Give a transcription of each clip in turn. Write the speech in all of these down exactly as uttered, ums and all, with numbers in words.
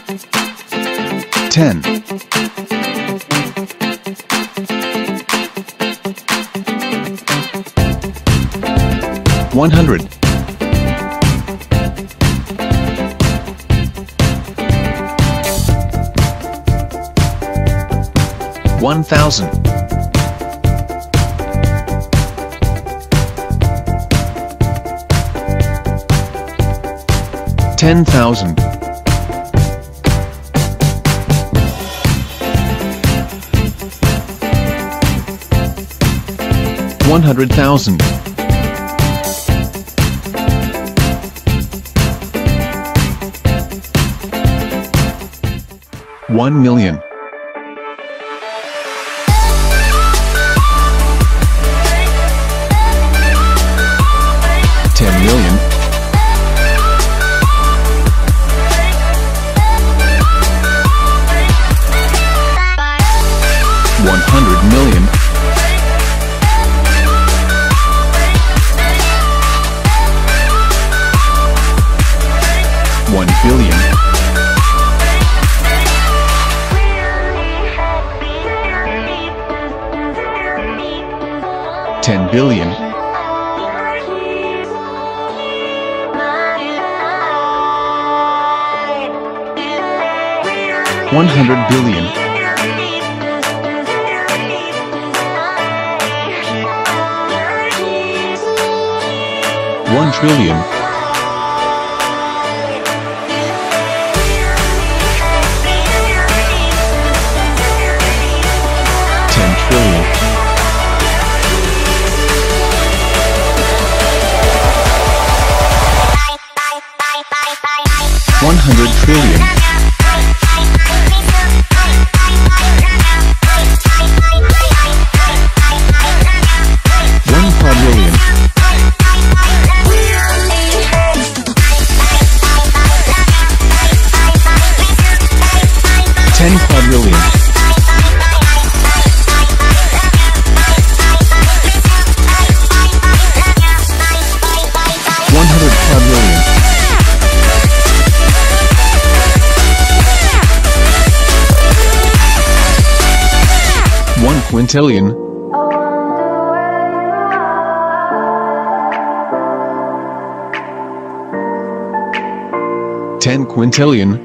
ten, one hundred, one thousand, ten thousand, one hundred thousand, one million, ten million, one hundred million, one billion, ten billion, one hundred billion, one trillion, ten trillion, one hundred trillion, one quadrillion, ten quadrillion, one hundred quadrillion, one quintillion, ten quintillion,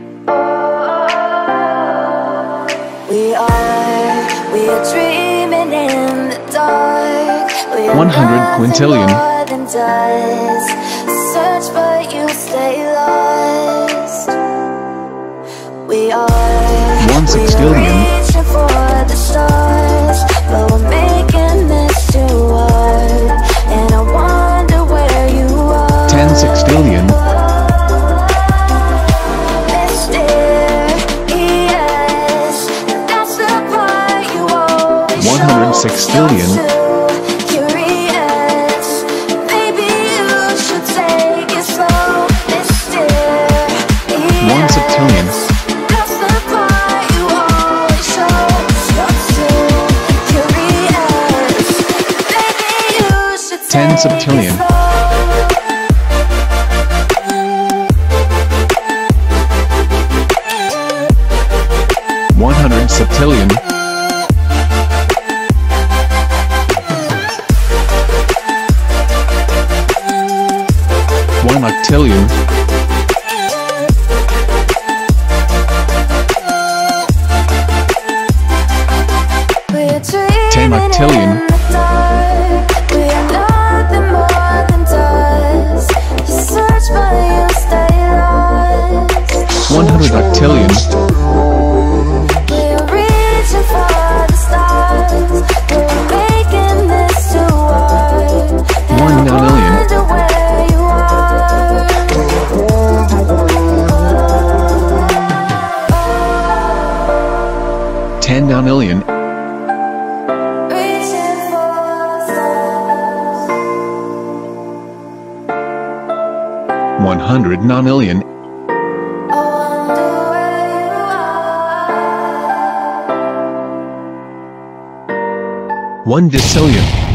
We are, we are dreaming in the dark. We are one hundred quintillion, more than dust. Search but you stay lost. We are, one sextillion, we are reaching for the stars, but we're making this too hard. And I wonder where you are. ten sextillion, one hundred sextillion, curious, maybe you should take it slow. one septillion, That's the part you always show. You're too curious, maybe you should ten take septillion, it slow. one hundred septillion, one octillion, We're ten dreaming octillion, in the dark. We are nothing more than dust. You search but you stay lost. one hundred octillion, We are reaching for the stars, but we're making this too hard. And one I nonillion, wonder where you are. ten nonillion, Reaching for the stars. one hundred nonillion, I wonder where you are. one decillion,